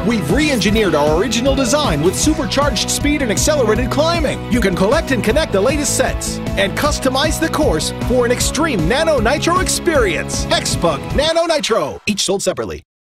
We've re-engineered our original design with supercharged speed and accelerated climbing. You can collect and connect the latest sets and customize the course for an extreme Nano Nitro experience. Hexbug Nano Nitro, each sold separately.